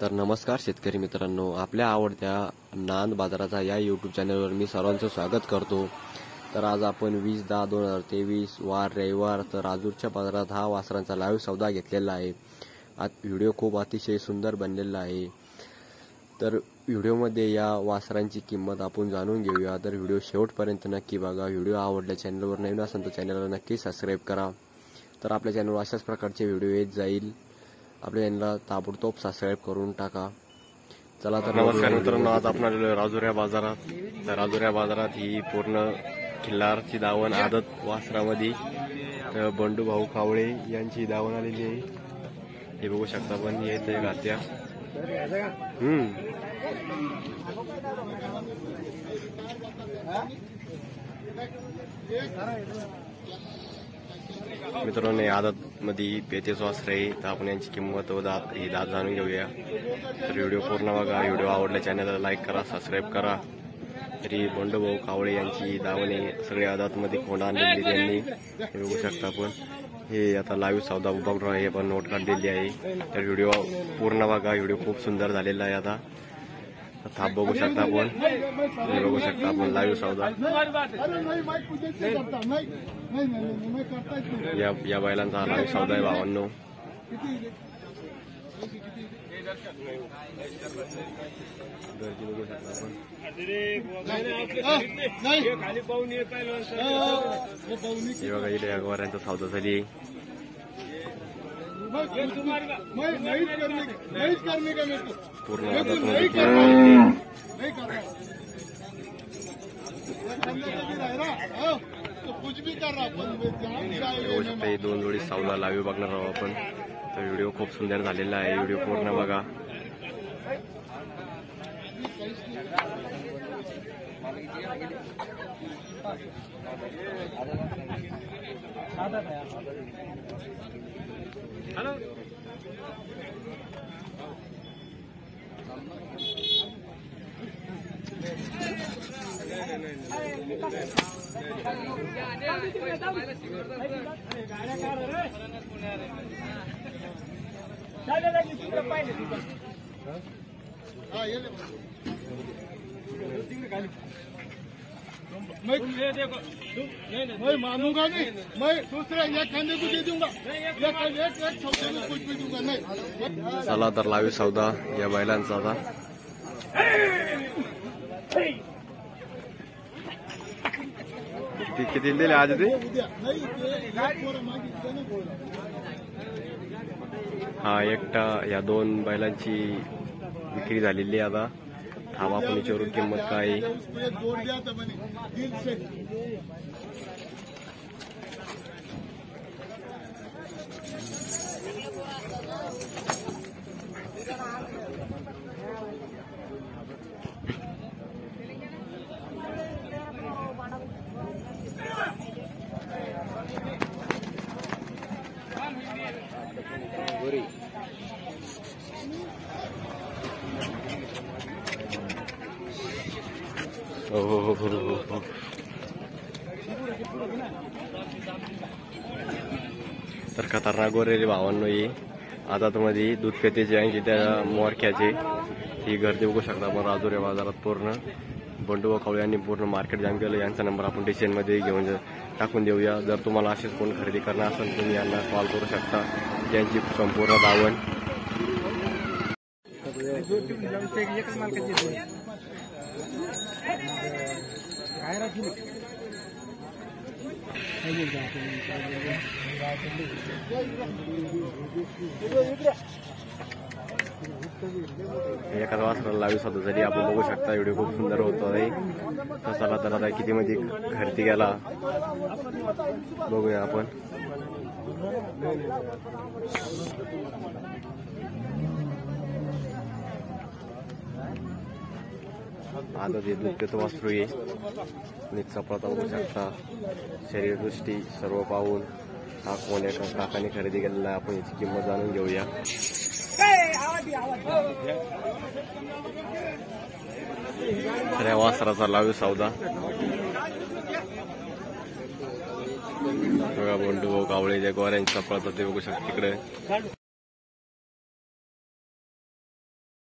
तर नमस्कार शेतकरी मित्रांनो, आपल्या आवडत्या नांद बाजाराचा या यूट्यूब चॅनलवर मी सर्वांचं स्वागत करतो। तर आज आपण 20/10/2023 वार रविवार तर राजूरच्या बाजारात हा वासरांचा लाईव्ह सौदा घेतलेला आहे। आज व्हिडिओ खूप अतिशय सुंदर बनलेला आहे। तर व्हिडिओमध्ये या वासरांची किंमत आपण जाणून घेऊया। तर व्हिडिओ शेवटपर्यंत नक्की बघा। व्हिडिओ आवडल्या चॅनलवर नवीन असेल तर चॅनलला नक्की सबस्क्राइब करा। तर आपल्या चॅनलवर अशाच प्रकारचे व्हिडिओ येत जाईल। आपल्या चॅनलला ताबडतोब सबस्क्राइब करून टाका। चला तर नमस्कार मित्रांनो, आज आपण आलेलो राजूर या बाजारात। तर राजूर या बाजारात ही पूर्ण खिल्लारची दावण आदत वासरामध्ये बंडू भाऊ कावळे यांची दावण आलेली आहे। हे बघू शकता पण येते गात्या। मित्रांनो, आदत मध्ये पेतेच वासर आहे। तर आपण यांची किंमत व दात जाणून घेऊया। तर व्हिडिओ पूर्ण बघा। व्हिडिओ आवडल्या चॅनलला लाईक करा, सबस्क्राइब करा। तरी बंडूभाऊ कावळे यांची दावणे सगळे आदात मध्ये कोंड आणलेली त्यांनी हे बघू शकता आपण। हे आता लाईव्ह सौदा बघणार आहे, पण नोट काढलेली आहे। तर व्हिडिओ पूर्ण बघा। व्हिडिओ खूप सुंदर झालेला आहे। आता थाप बघू शकता आपण, हे बघू शकता आपण लाईव्ह सौदा। या बैलांचा लाईव्ह सौदा आहे भावांनो। बघू शकता आपण। हे बघा इथे अगवाऱ्यांचा सौदा झाली। पूर्ण दोन जोडी सावला लाईव्ह बघणार आहोत आपण। तर व्हिडिओ खूप सुंदर झालेला आहे। व्हिडिओ पूर्ण बघा। हॅलो मैं मानूंगा नहीं, मैं दूसरा एक खाने को दे दूंगा, एक सौदे में कुछ भी दूंगा नहीं। चला तर लाईव्ह सौदा या बैलांचा आता। किती दिले आज ते? हा एकटा या दोन बैलांची विक्री झालेली आता। थांबा आपण विचारू किंमत काय। तर खतरनाक गोरे भावांनो, ही आदात मध्ये दूध पेतेचे आणि त्या मोरख्याचे ही गर्दी बघू शकता आपण राजूर या बाजारात। पूर्ण बंडू कावळे यांनी पूर्ण मार्केट जाम केलं। यांचा नंबर आपण डिसिजन मध्ये घेऊन टाकून देऊया। जर तुम्हाला असेच कोण खरेदी करणार असेल तुम्ही यांना कॉल करू शकता। त्यांची संपूर्ण दावण एखादा वासराला लाईव्ह सौदा झाली आपण बघू शकता। व्हिडिओ खूप सुंदर होतो आहे। तसा तर आता किती मध्ये खरेदी गेला बघूया आपण। आता ते दूध पेतो वासरू आहे। नीट चपळता बघू शकता। शरीरदृष्टी सर्व पाहून हा कोण एका काकाने खरेदी केलेला आहे। आपण याची किंमत जाणून घेऊया। तर या वासराचा लाईव्ह सौदा बघा। बंडू कावळे जे गोऱ्यांचा पळतात ते बघू शकता तिकडे।